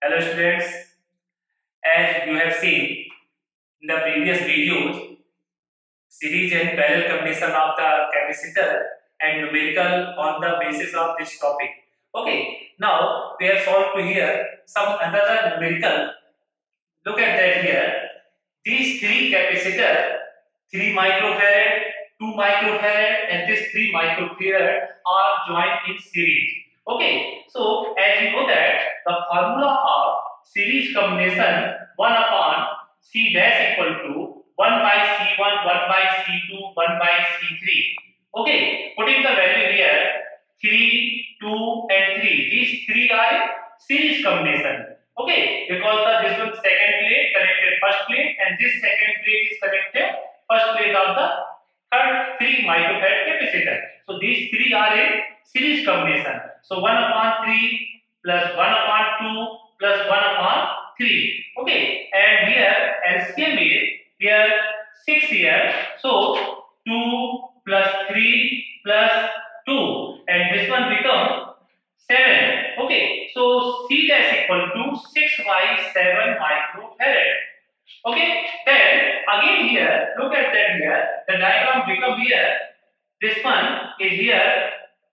Hello students, as you have seen in the previous videos, series and parallel combination of the capacitor and numerical on the basis of this topic. Okay, now we have solved to here some another numerical. Look at that here. These three capacitor, 3 microfarad, 2 microfarad and this 3 microfarad are joined in series. Okay, so as you know that the formula of series combination 1 upon C dash equal to 1 by C1, 1 by C2, 1 by C3. Okay, putting the value here 3, 2 and 3. These three are in series combination. Okay, because this one second plate connected first plate and this second plate is connected first plate of the third 3 microfarad capacitor. So these three are in series combination. So 1 upon 3 plus 1 upon 2 plus 1 upon 3. Okay, and here LCM is here 6 here. So 2 plus 3 plus 2 and this one become 7. Okay, so C dash equal to 6 by 7 microfarad. Okay, then again here, look at that here, the diagram become here, this one is here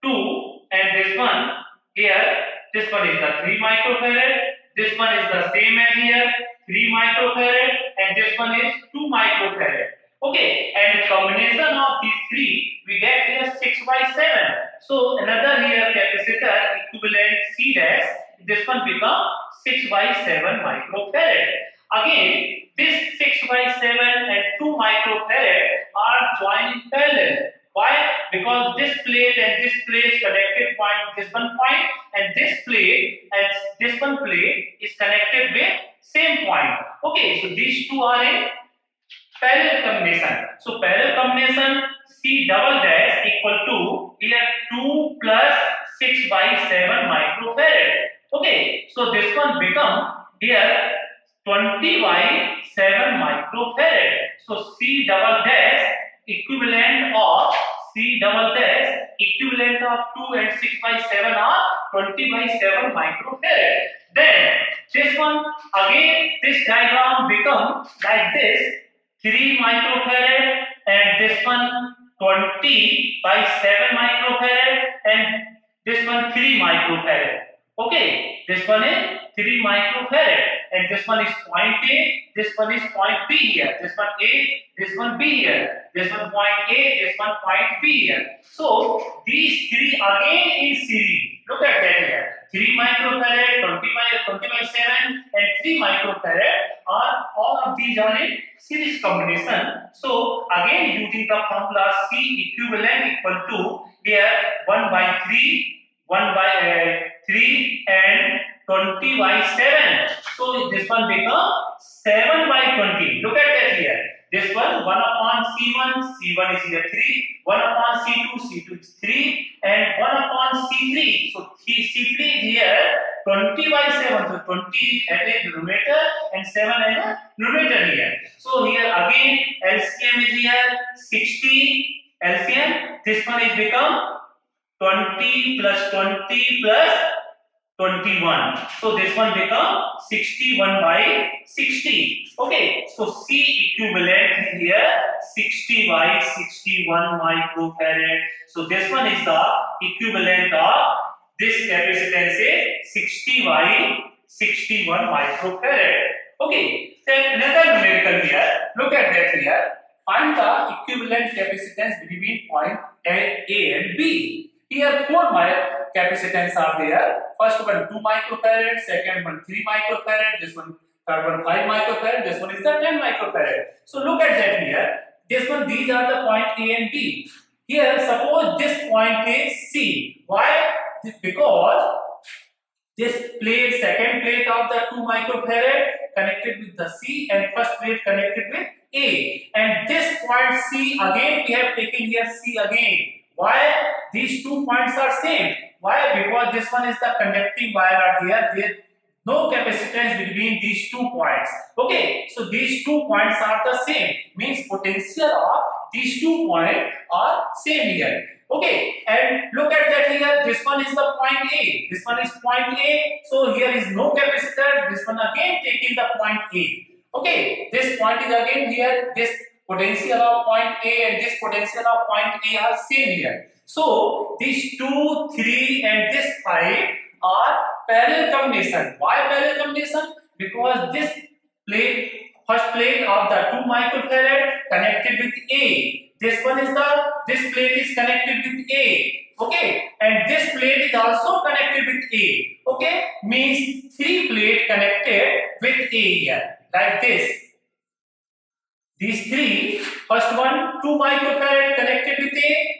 2 and this one here, this one is the 3 microfarad, this one is the same as here, 3 microfarad and this one is 2 microfarad. Okay, and combination of these three, we get here 6 by 7. So another here capacitor equivalent C dash, this one become 6 by 7 microfarad. Again, this 6 by 7 and 2 microfarad are joined in parallel. Why? Because this plate and this plate connected point, this one point, and this plate and this one plate is connected with same point. Okay, so these two are in parallel combination. So parallel combination C double dash equal to here 2 plus 6 by 7 microfarad. Okay, so this one become here 20 by 7 microfarad. So C double dash equivalent of 2 and 6 by 7 are 20 by 7 microfarad. Then this one again, this diagram become like this, 3 microfarad and this one 20 by 7 microfarad and this one 3 microfarad. Okay, this one is 3 microfarad and this one is point A, this one is point B here, this one A, this one B here, this one point A, this one point B here. So these three again in series. Look at that here. 3 microfarad, 20 by 7 and 3 microfarad are all of these are in series combination. So again using the formula C equivalent equal to here 1 by 3, 1 by 3 and 20 by 7. So this one become 7 by 20. Look at that here. This one 1 upon C1, C1 is here 3, 1 upon C2, C2 is 3 and 1 upon C3. So C3 is here 20 by 7. So 20 as a numerator and 7 as a numerator here. So here again LCM is here 60 LCM. This one is become 20 plus 20 plus 21. So this one become 61 by 60. Okay, so C equivalent here 60 by 61 microfarad. So this one is the equivalent of this capacitance is 60 by 61 microfarad. Okay, then another numerical here. Look at that here. Find the equivalent capacitance between point A and B. Here 4 capacitance are there. First one 2 microfarad, second one 3 microfarad, this one third one 5 microfarad, this one is the 10 microfarad. So look at that here. This one, these are the point A and B. Here suppose this point is C. Why? Because this plate, second plate of the 2 microfarad connected with the C and first plate connected with A. And this point C again we have taken here C again. Why? These 2 points are same. Why? Because this one is the conducting wire are there. There no capacitance between these 2 points. Okay, so these 2 points are the same. Means potential of these 2 points are same here. Okay, and look at that here. This one is the point A. This one is point A. So here is no capacitor. This one again taking the point A. Okay, this point is again here. This potential of point A and this potential of point A are same here. So these 2, 3 and this 5 are parallel combination. Why parallel combination? Because this plate, first plate of the 2 microfarad connected with A. This plate is connected with A. Okay, and this plate is also connected with A. Okay, means 3 plate connected with A here, like this. These 3, first one 2 microfarad connected with A.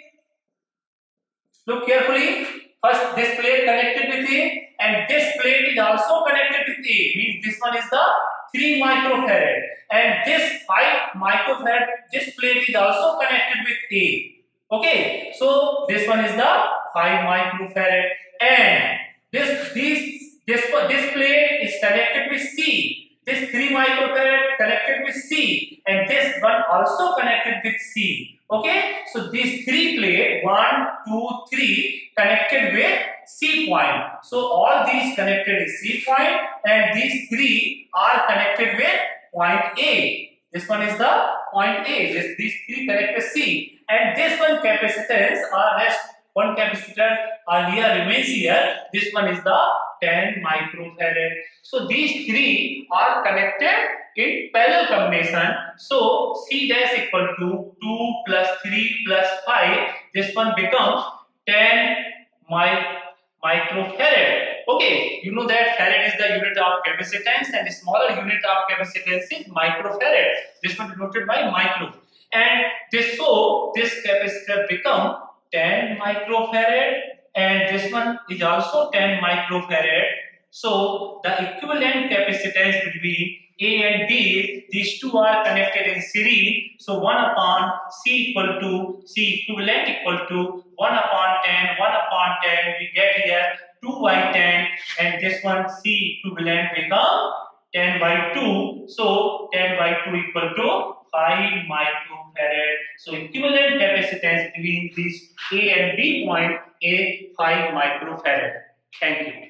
Look carefully. First this plate connected with A, and this plate is also connected with A. Means this one is the 3 microfarad, and this 5 microfarad, this plate is also connected with A. Okay, so this one is the 5 microfarad, and this plate is connected with C. This 3 microfarad connected with C, and this one also connected with C. Okay, so these 3 plate 1, 2, 3 connected with C point. So all these connected with C point, and these 3 are connected with point A. This one is the point A. These 3 connected C, and this one capacitance or rest one capacitor here remains here. This one is the 10 microfarad. So these 3 are connected in parallel combination. So C dash equal to 2 plus 3 plus 5. This one becomes 10 microfarad. Okay, you know that farad is the unit of capacitance, and the smaller unit of capacitance is microfarad. This one denoted by micro. And this capacitor become 10 microfarad, and this one is also 10 microfarad. So the equivalent capacitance between A and B, these 2 are connected in series. So 1 upon C equivalent equal to 1 upon 10, 1 upon 10. We get here 2 by 10, and this one C equivalent become 10 by 2. So 10 by 2 equal to 5 microfarad. So equivalent capacitance between this A and B point is 5 microfarad. Thank you.